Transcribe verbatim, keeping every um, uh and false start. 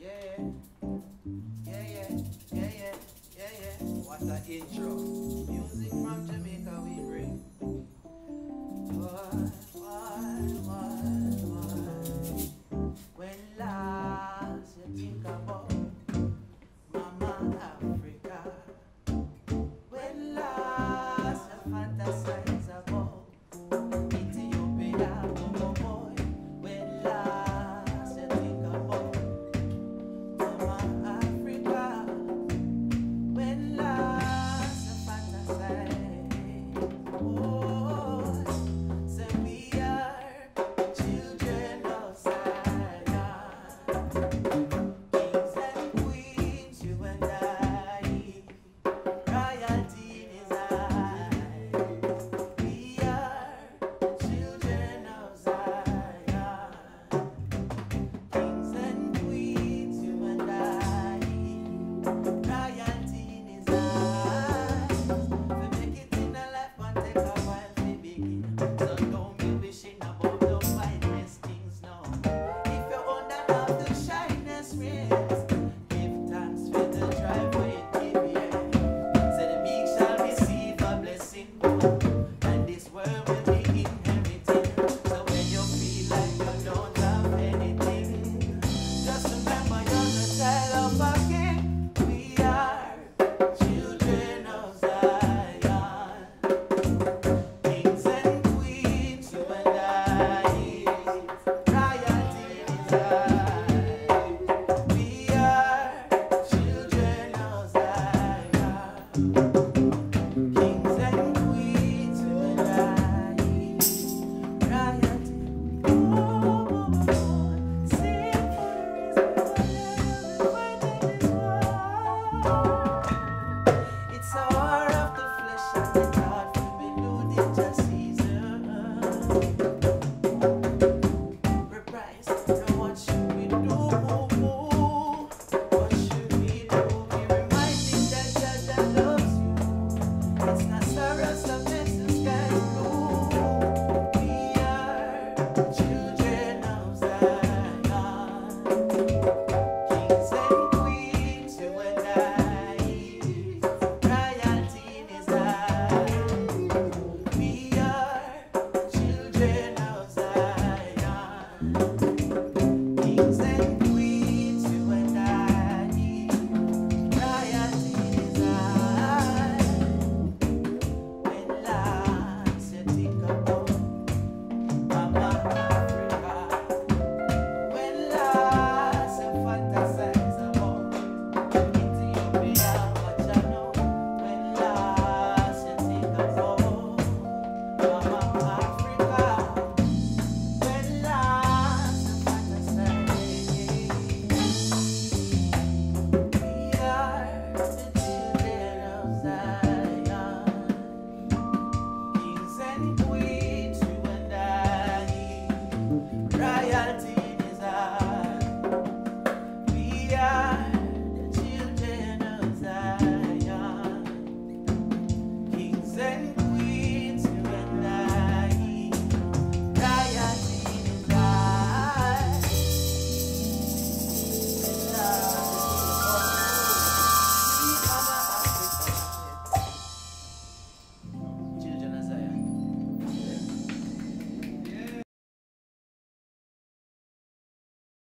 Yeah, yeah, yeah, yeah, yeah, yeah, yeah. What a intro. Music from Jamaica we bring. Why, why, why, why? When last you think about Mama Africa, when last you fantasize about Ethiopia, oh boy, when last you think about Mama Africa, when last you fantasize, oh, say we are children of Zion.